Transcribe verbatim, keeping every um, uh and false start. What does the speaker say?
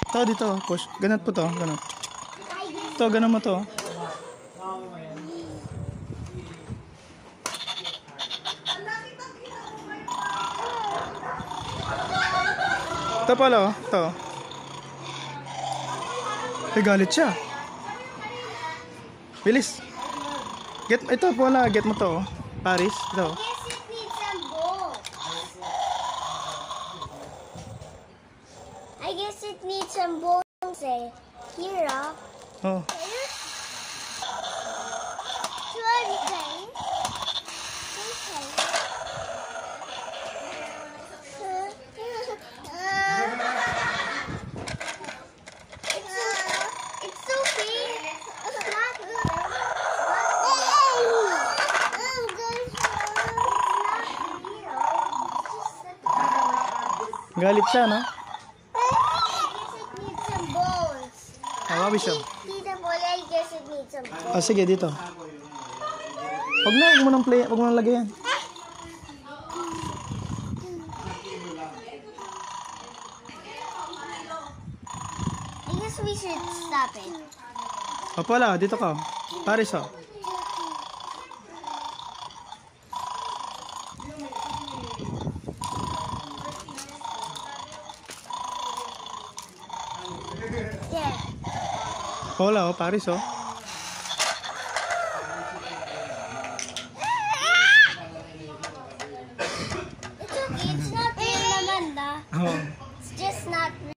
To, dito. Push. Ganat po to. Ganat. To, ganun mo to. Ito pala, oh. Ito. Ay, galit siya. Bilis. Get, ito pala. Get mo to, oh. Paris. Ito. I guess it needs some bones eh. Here, ah. Oh. Sorry, Kane. Okay. It's so, it's so big. It's not. Galit siya, no? Hawabi siya. Tita Paula, I guess it needs some bones. Oh, sige, dito. Huwag na, huwag mo nang play, huwag mo nang lagay yan. I guess we should stop it. O pala, dito ka. Paris, oh. Yeah. Wala, oh, Paris, oh.